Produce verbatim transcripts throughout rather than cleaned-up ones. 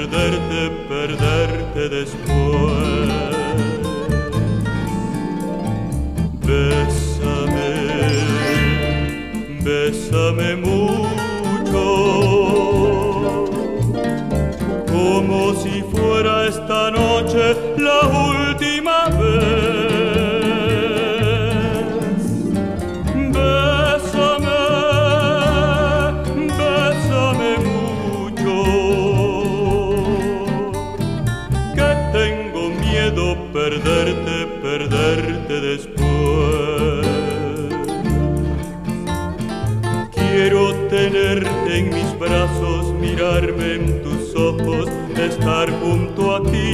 perderte, perderte después. Bésame, bésame mucho, como si fuera esta noche la última vez. Bésame, bésame mucho, que tengo miedo perderte, perderte después. Quiero tenerte en mis brazos, mirarme en tus ojos, estar junto a ti.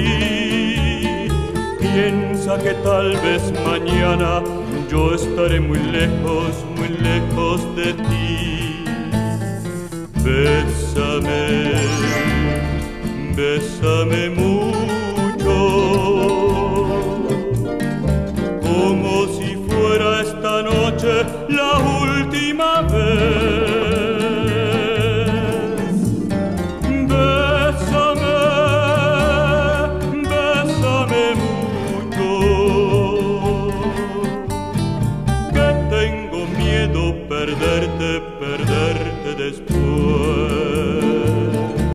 Piensa que tal vez mañana yo estaré muy lejos, muy lejos de ti. Bésame, bésame mucho, como si fuera esta noche la última vez. Bésame, bésame mucho, que tengo miedo perderte, perderte después.